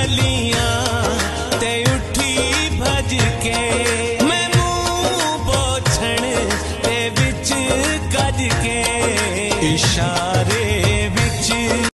गलियां ते उठी भज के मैं मुंह पोछण ते विच गज के इशारे